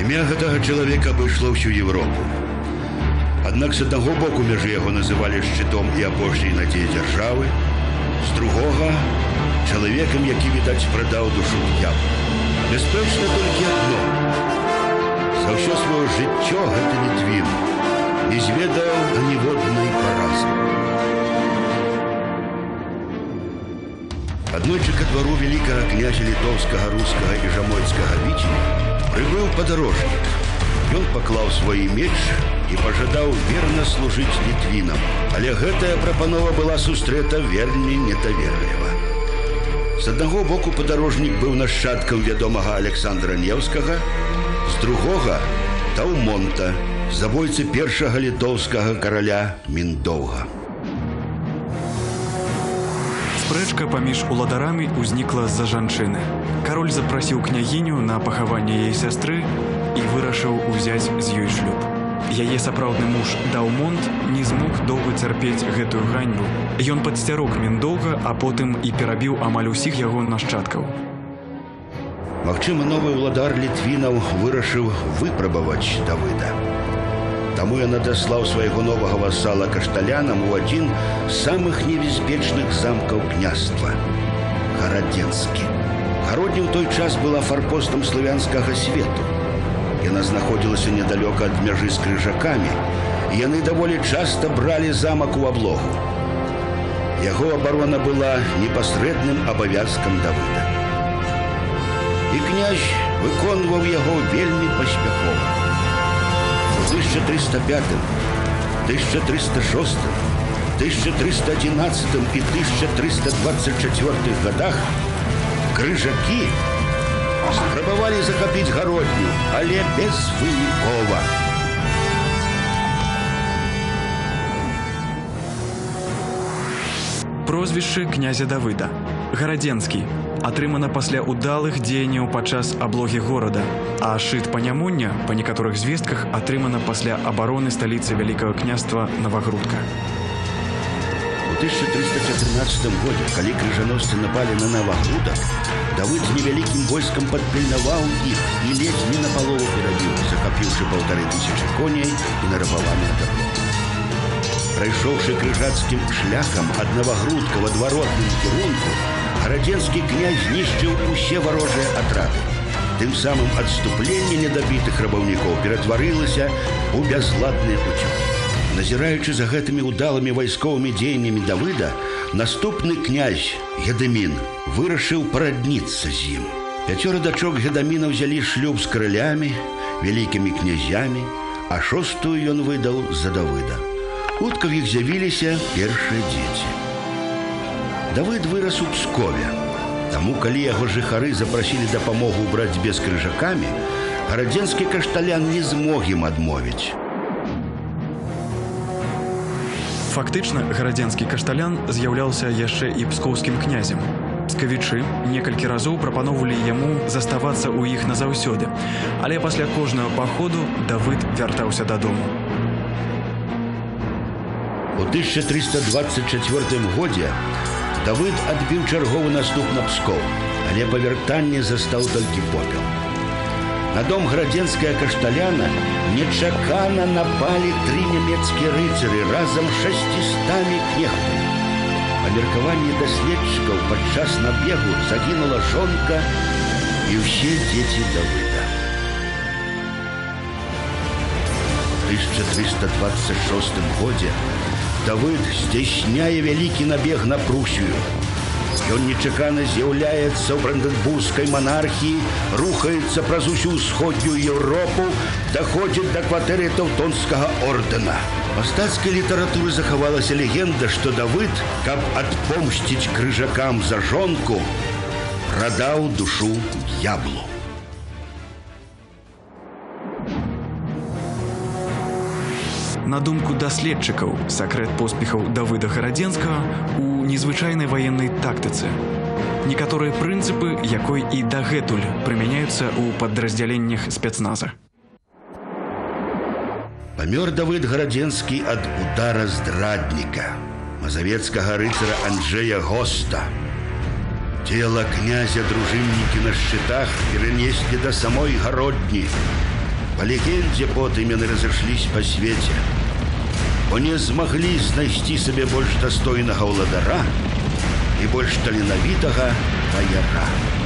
Імя гэтага чалавека абышло ўсю Европу. Аднак з аднаго боку мяжы яго называлі шчытом і апошняй надзеяй дзяржавы, з другога чалавекам, які, відаць, прадаў душу д'ябла. Бяспечна толькі адно. За ўсё сваё жыццё гэты Літвін не зведаў аніводнай паразы. Аднойчы ка двару вялікага князя літоўскага, рускага і жамойцкага віцеля прыбыў падарожнік. Ён паклаў свой меч і пажадаў верна служыць літвінам, але гэтая прапанова была сустрэта вельмі недаверліва. З аднаго боку падарожнік быў нашчадкам вядомага Александра Невскага, з другога Таўмонта, забойцы першага літоўскага караля Міндоўга. Спрэчка паміж уладарамі ўзнікла з-за жанчыны. Кароль запрасіў княгіню на пахаванне яе сястры і вырашыў узяць з ёй шлюб. Яе сапраўдны муж Таўмонт не змог доўга цярпець гэтую ганьбу. Ён падсцярог Міндоўга, а потым і перабіў амаль усіх яго нашчадкаў. Магчыма, новы ўладар літвінаў вырашыў выпрабаваць Давыда. Таму ён адаслаў свайго новага васала кашталянам у адзін з самых небяспечных замкаў княства – Гарадзенскі. Гародня ў той час была фарпостам славянскага свету. Яна знаходзілася недалёка ад мяжы з крыжакамі, і яны даволі часта бралі замак у аблогу. Яго абарона была непасрэдным абавязкам Давыда. І князь выконваў яго вельмі паспяхова. У 1305, 1306, 1311 і 1324 годах крыжакі спрабавалі захапіць Гародню, але безвынікова. Прозвішча князя Давыда – Гарадзенскі, атрымана пасля ўдалых дзеянняў падчас аблогі горада, а шчыт панямоння, па некаторых звестках, атрымана пасля абароны сталіцы Вялікага княства Навагрудка. У 1314 годзе, калі крыжаносцы напалі на Навагрудак, Давыд з невялікім войскам падпільнаваў іх і ледзь не напалову перабіў, захапіўшы 1500 коней і нарабаваных дарлоў. Прайшоўшы крыжацкім шляхам ад Навагрудка в адваротным кірунку, Гарадзенскі князь знішчыў усе варожыя атрады. Тым самым адступленне недабітых рабаўнікоў ператварылася ў бязладныя уцёкі. Назіраючы за гэтымі ўдалымі вайсковымі дзеяннямі Давыда, наступны князь Гедамін вырашыў парадніцца з ім. 5 дачок Гедаміна ўзялі шлюб з каралямі, вялікімі князямі, а 6-ю ён выдаў за Давыда. Хутка в іх з'явіліся першыя дзеці. Давыд вырас у Пскове. Таму, калі яго жыхары запрасілі дапамогу ў барацьбе з крыжакамі, гарадзенскі кашталян не змог ім адмовіць. Фактычна, гарадзенскі кашталян з'яўляўся яшчэ і пскоўскім князем. Пскавічы некалькі разоў прапаноўвалі яму заставацца ў іх назаўсёды, але пасля кожнага паходу Давыд вяртаўся дадому. У 1324 годзе Давыд адбіў чарговы наступ на Пскоў, але па вяртанні застаў толькі попел. На дом гарадзенскага кашталяна нечакана напалі 3 нямецкія рыцары разам з 600 кнехтамі. Па меркаванні даследчыкаў падчас набегу загінула жонка і ўсе дзеці Давыда. У 1326 годзе Давыд здзяйсняе вялікі набег на Прусію. Ён нечакана з'яўляецца ў бранденбургскай манархіі, рухаецца праз усю ўсходнюю Еўропу, даходзіць да кватэры Тэўтонскага ордэна. У мастацкай літаратуры захавалася легенда, што Давыд, каб адпомсціць крыжакам за жонку, прадаў душу д'яблу. На думку даследчыкаў, сакрэт поспехаў Давыда Гарадзенскага у незвычайнай ваеннай тактыцы. Некаторыя прынцыпы, якой і дагэтуль прымяняюцца ў падраздзяленнях спецназа. Памёр Давыд Гарадзенскі ад удара здрадніка, мазавецкага рыцара Анджэя Госта. Цела князя дружыннікі на шчытах перанеслі да самой Гародні. Па легендзе потым яны разышліся па свеце, бо не змаглі знайсці сабе больш дастойнага ўладара і больш таленавітага ваяра.